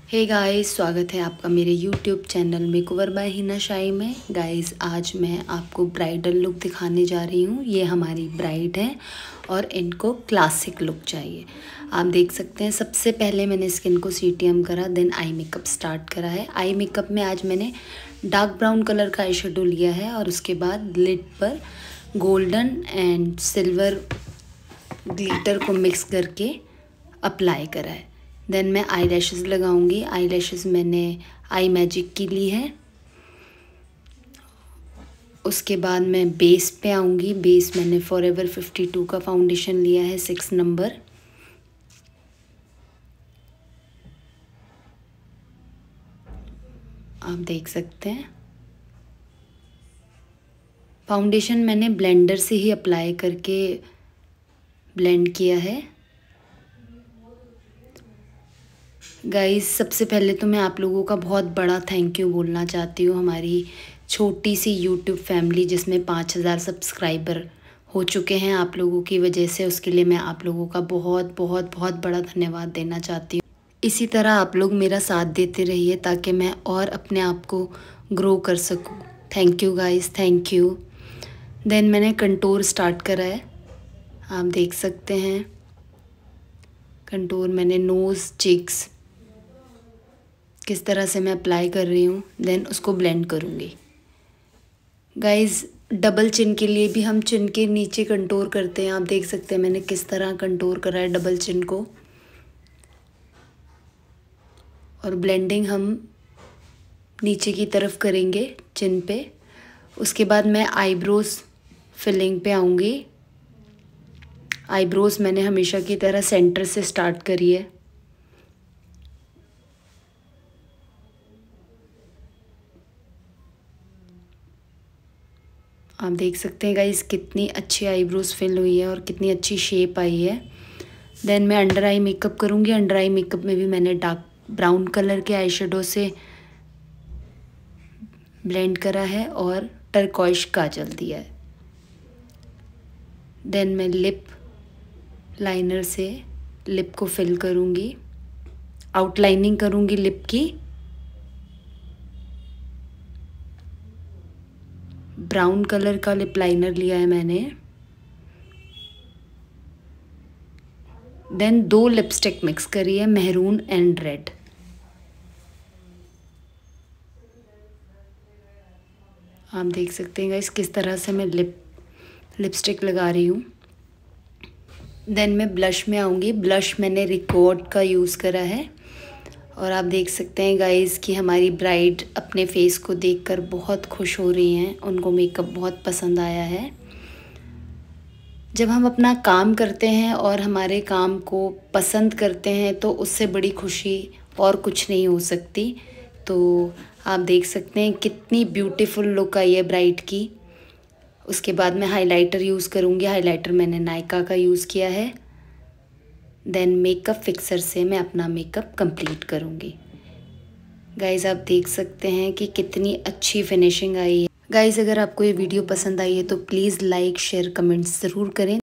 Hey guys, स्वागत है आपका मेरे YouTube channel makeover by Hina Shahi में। गाइस, आज मैं आपको ब्राइडल लुक दिखाने जा रही हूँ। ये हमारी ब्राइड है और इनको क्लासिक लुक चाहिए। आप देख सकते हैं, सबसे पहले मैंने स्किन को सीटीएम करा, देन आई मेकअप स्टार्ट करा है। आई मेकअप में आज मैंने डार्क ब्राउन कलर का आई शेडो लिया है और उसके बाद लिड पर गोल्डन एंड सिल्वर ग्लिटर को मिक्स करके अप्लाई करा है। देन मैं आई लैशेज़ लगाऊंगी। आई लैशेज़ मैंने आई मैजिक की ली है। उसके बाद मैं बेस पे आऊँगी। बेस मैंने फॉरएवर 52 का फाउंडेशन लिया है, 6 नंबर। आप देख सकते हैं, फाउंडेशन मैंने ब्लेंडर से ही अप्लाई करके ब्लेंड किया है। गाइस, सबसे पहले तो मैं आप लोगों का बहुत बड़ा थैंक यू बोलना चाहती हूँ। हमारी छोटी सी यूट्यूब फैमिली जिसमें 5000 सब्सक्राइबर हो चुके हैं आप लोगों की वजह से, उसके लिए मैं आप लोगों का बहुत बहुत बहुत बड़ा धन्यवाद देना चाहती हूँ। इसी तरह आप लोग मेरा साथ देते रहिए ताकि मैं और अपने आप को ग्रो कर सकूँ। Thank you guys, thank you. Then मैंने कंटूर स्टार्ट करा है। आप देख सकते हैं, कंटूर मैंने नोज़, चिक्स किस तरह से मैं अप्लाई कर रही हूँ। देन उसको ब्लेंड करूँगी। गाइस, डबल चिन के लिए भी हम चिन के नीचे कंटूर करते हैं। आप देख सकते हैं मैंने किस तरह कंटूर करा है डबल चिन को। और ब्लेंडिंग हम नीचे की तरफ करेंगे चिन पे। उसके बाद मैं आईब्रोज फिलिंग पे आऊँगी। आईब्रोज मैंने हमेशा की तरह सेंटर से स्टार्ट करी है। आप देख सकते हैं गाइस, कितनी अच्छी आईब्रोज फिल हुई है और कितनी अच्छी शेप आई है। देन मैं अंडर आई मेकअप करूँगी। अंडर आई मेकअप में भी मैंने डार्क ब्राउन कलर के आई शेडो से ब्लेंड करा है और टर्कॉइश काजल दिया है। देन मैं लिप लाइनर से लिप को फिल करूँगी, आउटलाइनिंग करूँगी लिप की। ब्राउन कलर का लिप लाइनर लिया है मैंने। देन 2 लिपस्टिक मिक्स करी है, मेहरून एंड रेड। आप देख सकते हैं गाइस किस तरह से मैं लिपस्टिक लगा रही हूँ। देन मैं ब्लश में आऊँगी। ब्लश मैंने रिकॉर्ड का यूज़ करा है और आप देख सकते हैं गाइस कि हमारी ब्राइड अपने फेस को देखकर बहुत खुश हो रही हैं। उनको मेकअप बहुत पसंद आया है। जब हम अपना काम करते हैं और हमारे काम को पसंद करते हैं तो उससे बड़ी खुशी और कुछ नहीं हो सकती। तो आप देख सकते हैं कितनी ब्यूटीफुल लुक आई है ब्राइड की। उसके बाद मैं हाइलाइटर यूज़ करूँगी। हाइलाइटर मैंने नायका का यूज़ किया है। देन मेकअप फिक्सर से मैं अपना मेकअप कंप्लीट करूँगी। गाइज़, आप देख सकते हैं कि कितनी अच्छी फिनिशिंग आई है। गाइज़, अगर आपको ये वीडियो पसंद आई है तो प्लीज़ लाइक, शेयर, कमेंट्स ज़रूर करें।